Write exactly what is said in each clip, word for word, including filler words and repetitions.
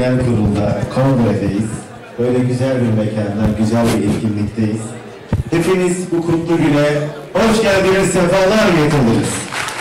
Genel Kurulu'nda, kongredeyiz. Böyle güzel bir mekanda, güzel bir etkinlikteyiz. Hepiniz bu kutlu güne hoş geldiniz, sefalar getirdiniz.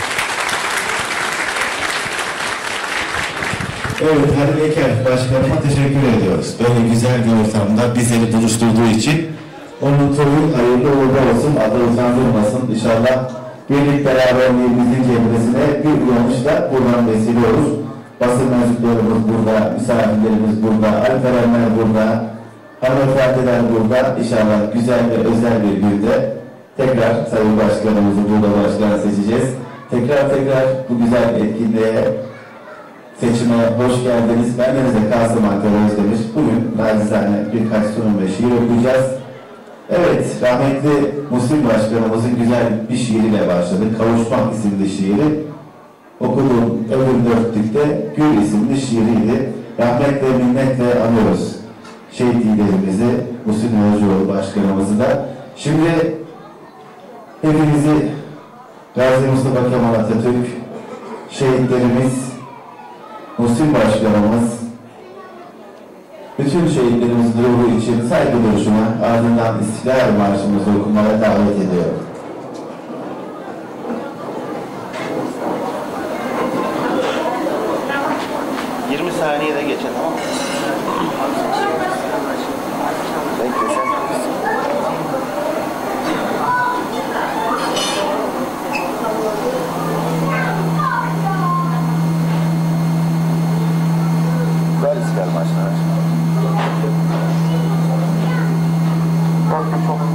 Evet, Halil Eker Başkanıma teşekkür ediyoruz. Böyle güzel bir ortamda bizleri buluşturduğu için. Onun toyu hayırlı uğurlu olsun, adı utandırmasın. İnşallah birlik beraberliğimizin cemresine bir uyanışla buradan vesile olur. Basın mensuplarımız burada, misafirlerimiz burada, alperenler burada, hanımefendiler burada. İnşallah güzel ve özel bir günde tekrar Sayın Başkanımızı burada başkan seçeceğiz. Tekrar tekrar bu güzel etkinliğe, seçime hoş geldiniz. Bendenize Kasım Ankara Özdemir. Bugün nacizane birkaç sunum ve şiir okuyacağız. Evet, rahmetli Muhsin Başkanımızın güzel bir şiiriyle başladık. Kavuşmak isimli şiiri. Okuduğum öbür dörtlükte Gül isimli şiiriydi. Rahmetle, minnetle anıyoruz şehit liderimizi, Muhsin Yolcuoğlu Başkanımızı da. Şimdi hepinizi Gazi Mustafa Kemal Atatürk, şehitlerimiz, Muhsin Başkanımız, bütün şehitlerimizin ruhu için saygı duruşuna, ardından İstiklal Marşımızı okumaya davet ediyorum. yirmi saniyede geçer, tamam mı? Bekle sen. Ver İstiklal Marşı'nı. Çok çok.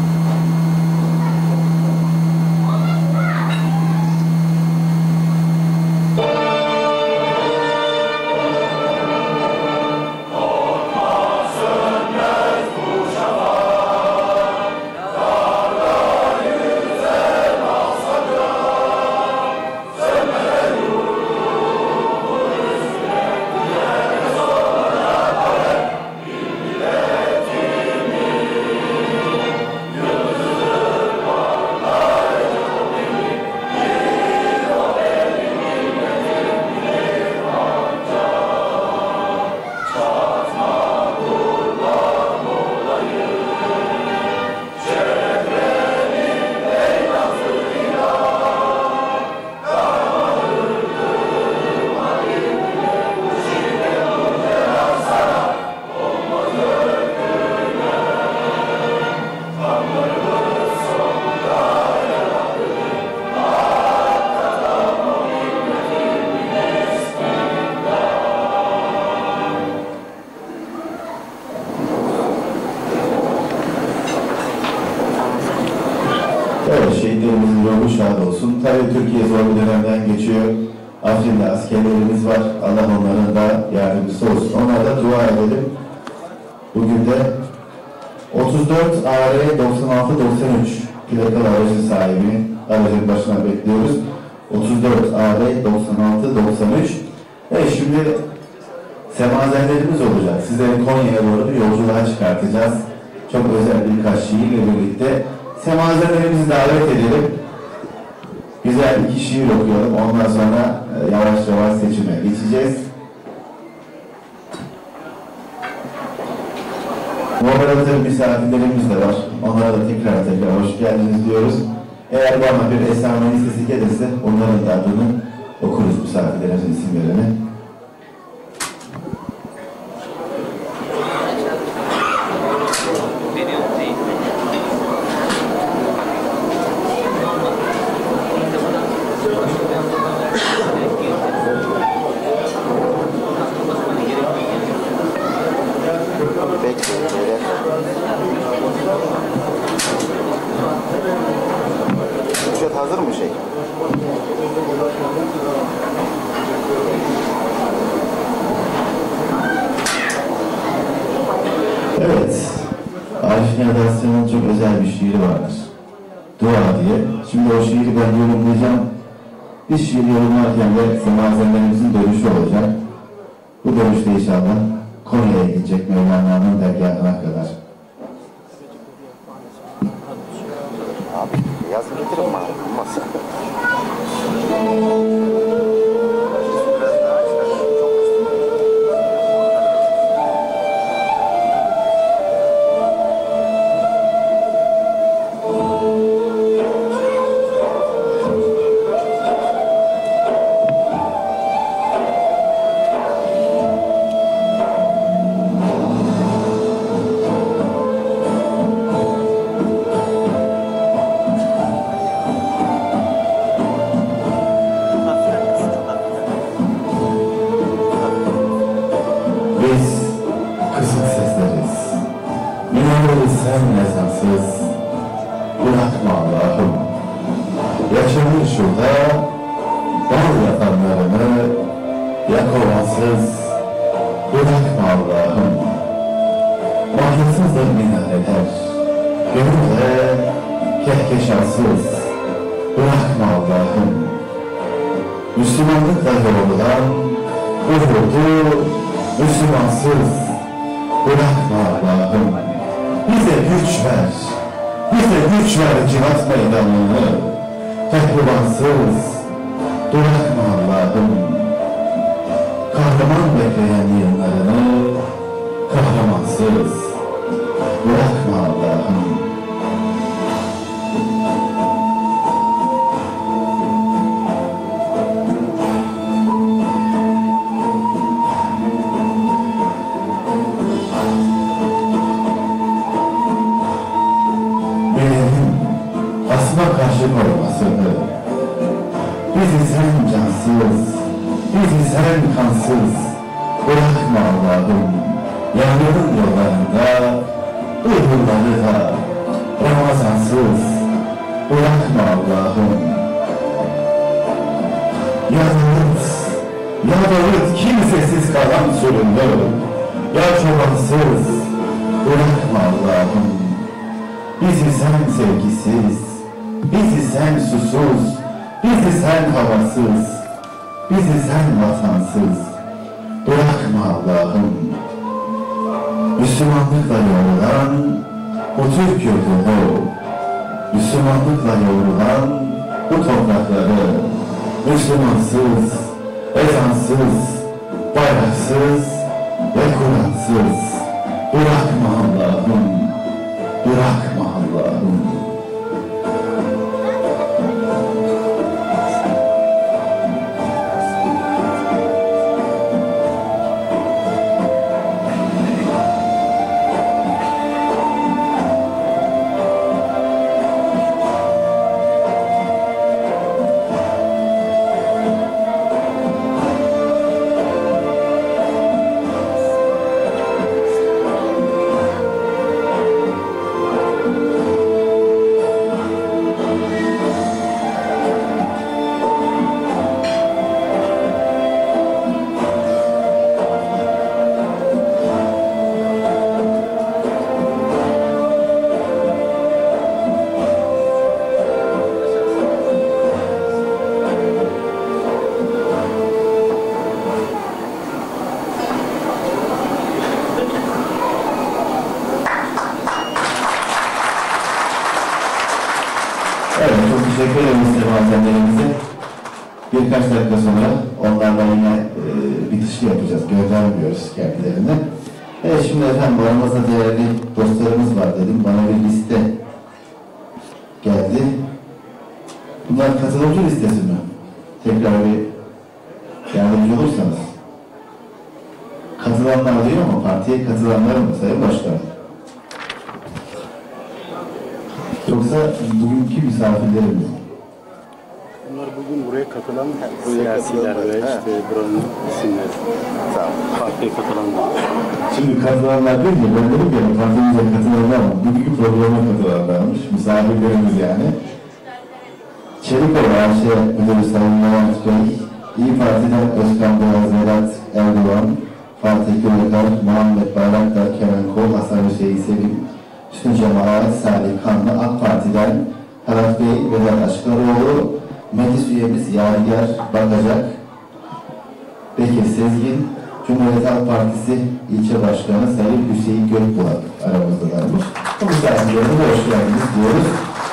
Şehitlerimizin yolu şad olsun. Tabii Türkiye zor bir dönemden geçiyor. Afrin'de askerlerimiz var. Allah onların da yardımcısı olsun. Onlara da dua edelim. Bugün de otuz dört A R doksan altı doksan üç plakalı aracın sahibini aracın başına bekliyoruz. otuz dört A R doksan altı doksan üç. Evet, şimdi semazenlerimiz olacak. Sizleri Konya'ya doğru bir yolculuğa çıkartacağız. Çok özel birkaç şiirle birlikte semazenlerimizi davet edelim. Güzel iki şiir okuyalım. Ondan sonra yavaş yavaş seçime geçeceğiz. Moderatör misafirlerimiz de var. Onlara da tekrar tekrar hoş geldiniz diyoruz. Eğer bana bir esame listesi gelirse onların da adını okuruz, misafirlerimizin isimlerini. Hazır mı şey? Evet. Arif Yadasya'nın çok özel bir şiiri vardır. Dua diye. Şimdi o şiiri ben yorumlayacağım. Bir şiir yorumlarken de semazenlerimizin dönüşü olacak. Bu dönüşte inşallah Konya'ya gidecek Mevlana'nın dergahına kadar. Abi yaz getirin bana. Olmaz. sen esansız bırakma Allah'ım. Yaşanır şurada bal yatanlarını yakovasız bırakma Allah'ım. Mahlasızdır minareler, gönülde kehkeşansız bırakma Allah'ım. Müslümanlıkla yorulan bu yurdu Müslümansız bırakma Allah'ım. Bize güç ver, bize güç ver cihat meydanını pehlivansız bırakma Allah'ım. Kahraman bekleyen yıllarını kahramansız bırakma Allah'ım. Karşı korumasını, bizi sen cansız, bizi sen kansız bırakma Allah'ım. Yağmurun yollarında uyurları da Ramazansız bırakma Allah'ım. Ya Davut, ya Davut kimsesiz kalan süründü, ya çobansız bırakma Allah'ım. Bizi sen sevgisiz, bizi sen susuz, bizi sen havasız, bizi sen vatansız bırakma Allah'ım. Müslümanlıkla yorulan bu Türk yurdunu, Müslümanlıkla yorulan bu toprakları Müslümansız, ezansız, bayraksız ve Kur'ansız bırakma Allah'ım, bırakma Allah'ım. Evet, çok teşekkür ederim Müslümanlarımıza. Birkaç dakika sonra onlarla yine e, bitişi yapacağız, göndermiyoruz kendilerine. Evet, şimdi efendim aramızda değerli dostlarımız var dedim, bana bir liste geldi. Bunlar katılımcı listesi mi? Tekrar bir yardımcı olursanız. Katılanlar diyor mu? Partiye katılanlar mı Sayın Başkanım? Yoksa bugünkü misafirlerim mi? Bunlar bugün buraya katılan siyasiler ve işte buranın isimleri. Partiye katılanlar. Şimdi katılanlar değil mi? Ben dedim ki partimize katılanlar mı? Bugünkü programa katılanlarmış. Misafirlerimiz yani. Çelikova A Ş Müdürü Sayın Levent Bey, İYİ Parti'den Özkan Beyaz Vedat Erdoğan, Fatih Gölekar, Muhammed Bayraktar, Kenan Kol, Hasan Hüseyin Selim, Hüsnü Cemaat, Salih Kanlı, AK Parti'den Talat Bey, Vedat Aşkaroğlu, meclis üyemiz Yadigar Bakacak, Bekir Sezgin, Cumhuriyet Halk Partisi İlçe Başkanı Sayın Hüseyin Gökbulat aramızdalarmış. Bu misafirlerine hoş geldiniz diyoruz.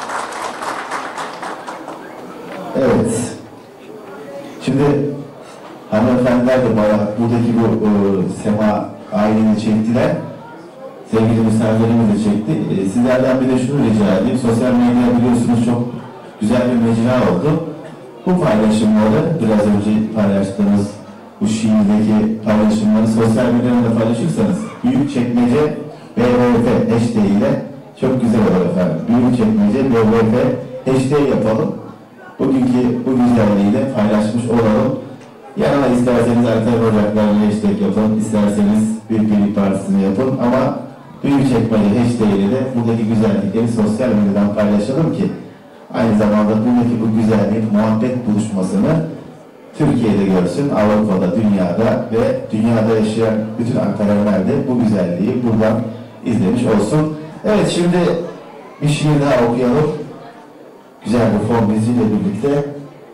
Evet. Şimdi hanımefendiler de bayağı buradaki bu e, sema aileni çektiler. Sevgili misafirlerimiz de çekti. E, sizlerden bir de şunu rica edeyim. Sosyal medya biliyorsunuz çok güzel bir mecra oldu. Bu paylaşımları biraz önce paylaştığımız bu şiirdeki paylaşımları sosyal medyada paylaşırsanız Büyükçekmece B V F hashtag ile çok güzel olur efendim. Büyükçekmece B V F hashtag yapalım. Bugünkü bu güzelliğiyle paylaşmış olalım. Yanına isterseniz alternatif ocaklarını hashtag yapın, isterseniz bir birlik partisini yapın ama Büyükçekmece hiç değil de buradaki güzellikleri sosyal medyadan paylaşalım ki aynı zamanda buradaki bu güzelliğin muhabbet buluşmasını Türkiye'de görsün, Avrupa'da, dünyada ve dünyada yaşayan bütün Ankaralılar de bu güzelliği buradan izlemiş olsun. Evet, şimdi bir şiir daha okuyalım. Güzel bir fon müziğiyle birlikte.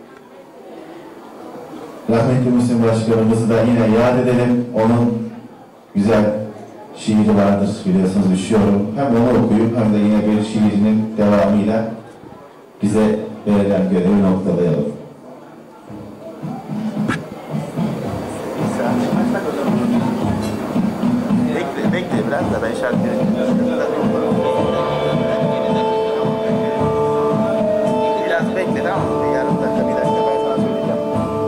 Rahmetli Müslüm Başkanımızı da yine yad edelim. Onun güzel şiiri vardır, biliyorsunuz, üşüyorum. Hem onu okuyup hem de yine bir şiirinin devamıyla bize verilen görevi noktalayalım. Bekle, bekle biraz da ben şarkıyı biraz bekle, tamam mı? Bir yarım dakika, bir dakika ben sana söyleyeceğim.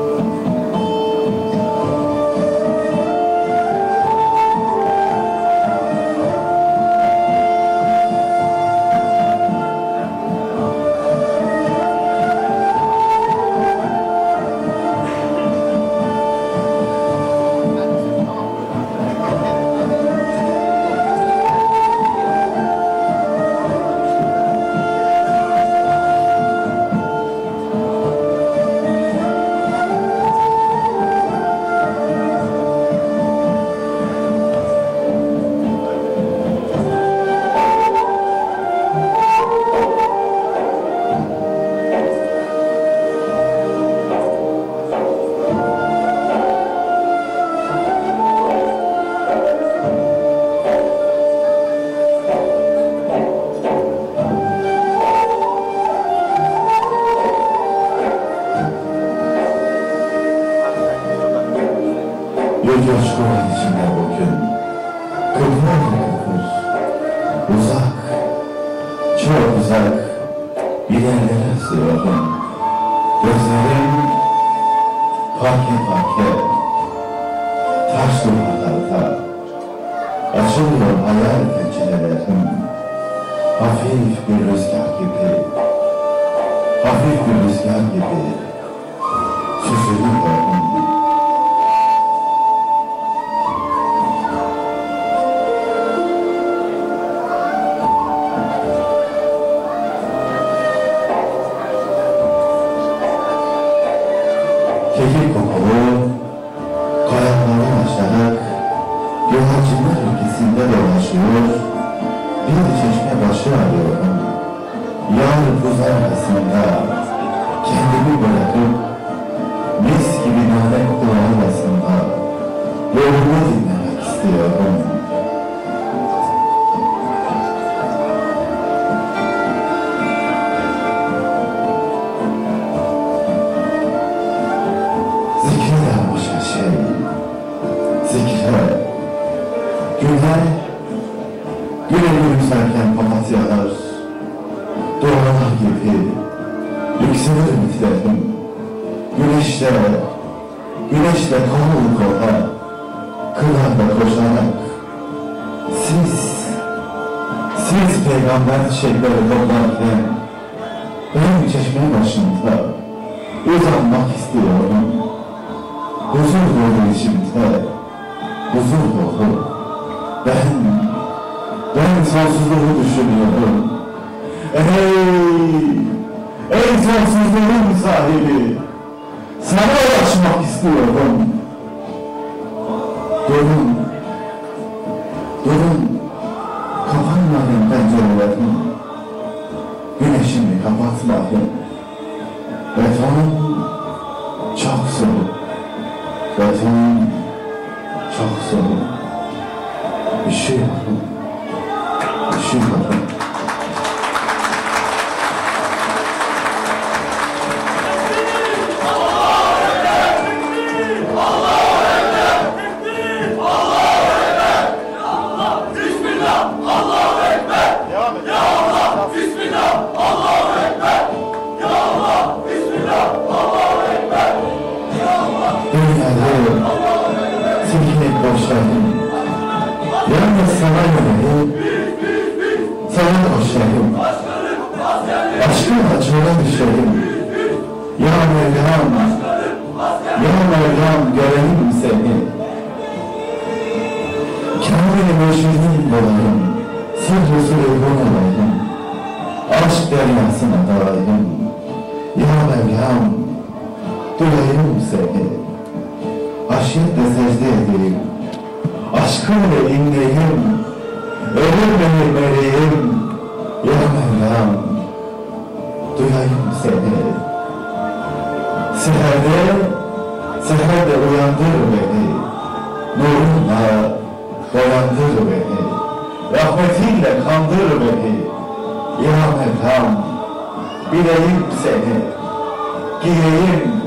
Coşkular içinde bugün kırklar kırkır, uzak, çok uzak bir yerlere sığıyorum. Gözlerim parke parke, taş duvarlarda açılıyor hayal pencerelerim. Hafif bir rüzgar gibi, hafif bir rüzgar gibi süzülüyorum. Kekik kokalı, kayaklardan aşarak yolacılar ülkesinde dolaşıyor, bir çeşme başı arıyorum. Yar buz arkasında kendimi bırakıp mis gibi nane kokulu arasında yolumu dinlemek istiyorum. Zikre başka şey, zikre. Güller, güneşi yükselken papatyalar, dualar gibi yükselir mitlerim. Güneşle, güneşle kol kola, kırlarda koşarak, siz, siz peygamber çiçekleri toplarken, ben çeşme başında uzanmak istiyorum. Huzur dolu içimde, huzur dolu. Ben, ben sonsuzluğu düşünüyorum. Ey, ey sonsuzluğun sahibi, sana ulaşmak istiyorum. Durun, durun, kapanmayın pencerelerim. Güneşimi kapatmayın. Beton çok soğuk, beton çok soğuk. Üşüyorum, üşüyorum. Koşarım, yalnız sana yönelim, sana koşarım, aşkınla çola düşerim. Ya Mevlam, ya Mevlam görelim seni, Kamil-i mürşidin olayım. rüyasına dalayım. Ya Mevlam, duyayım seni. Aşiyetle secde edeyim. Aşkınla inleyim. Ölüm meleğim. Ya Mevlam, duyayım seni. Seherde, seherde uyandır beni. Nurunla boyandır beni. Rahmetinle kandır beni. Ya Mevlam, bileyim seni. Giyeyim